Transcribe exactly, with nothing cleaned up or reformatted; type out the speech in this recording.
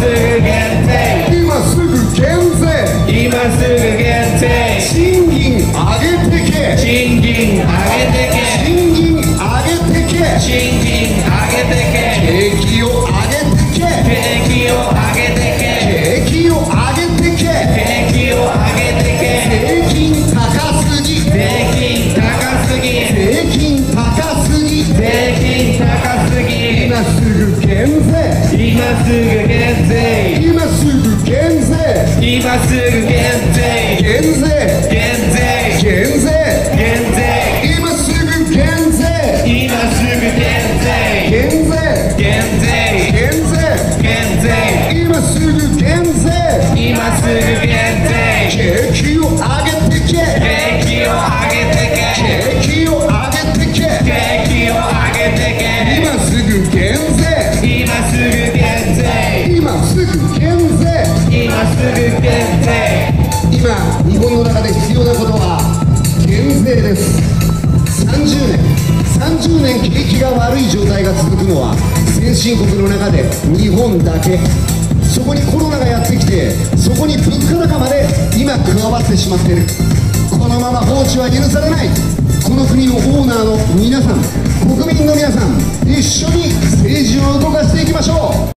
すぐ減税、 今すぐ減税、 今すぐ減税、 賃金上げてけ、 賃金上げてけ、 賃金上げてけ、 賃金上げてけ、 景気を上げてけ、 景気を上げてけ、 景気を上げてけ、 景気を上げてけ、 税金高すぎ、 税金高すぎ、 税金高すぎ、 税金高すぎ、 今すぐ減税、 今すぐ減税、 今すぐ減税、 今すぐ減税、 減税、 減税、 減税、 減税、 今すぐ減税、 今すぐ減税、 減税、 減税、 減税、 減税、 今すぐ減税、 今すぐ減税、 景気を上げてけ、 景気を上げてけ、 景気を上げてけ、 景気を上げてけ、 今すぐ減税、 今すぐ減税、 今すぐ減税、 今すぐ減税、 今日本の中で必要なことは減税です。さんじゅうねんさんじゅうねん景気が悪い状態が続くのは先進国の中で日本だけ。そこにコロナがやってきて、そこに物価高まで今加わってしまっている。このまま放置は許されない。この国のオーナーの皆さん、国民の皆さん、一緒に政治を動かしていきましょう。